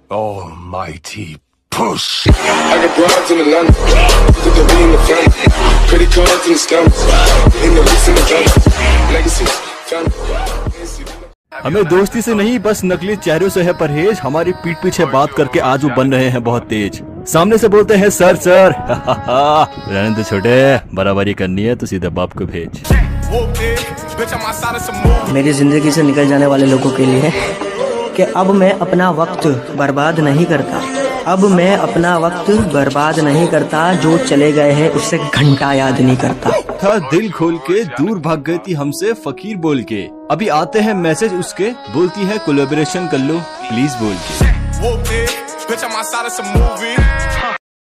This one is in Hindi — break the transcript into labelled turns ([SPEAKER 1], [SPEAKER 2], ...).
[SPEAKER 1] Almighty push. I got broads in Atlanta, put the V in the front, credit cards in the scammers, in the lease in the van, legacies, family.
[SPEAKER 2] हमें दोस्ती से नहीं बस नकली चेहरों से है परहेज। हमारी पीठ पीछे बात करके आज वो बन रहे हैं बहुत तेज। सामने से बोलते हैं सर सर रहने दो छोटे, बराबरी करनी है तो सीधे बाप को भेज।
[SPEAKER 3] मेरी जिंदगी से निकल जाने वाले लोगों के लिए कि अब मैं अपना वक्त बर्बाद नहीं करता, अब मैं अपना वक्त बर्बाद नहीं करता, जो चले गए हैं उससे घंटा याद नहीं करता।
[SPEAKER 2] था दिल खोल के दूर भाग गई थी हमसे फकीर बोल के, अभी आते हैं मैसेज उसके, बोलती है कोलैबोरेशन कर लो प्लीज बोल के।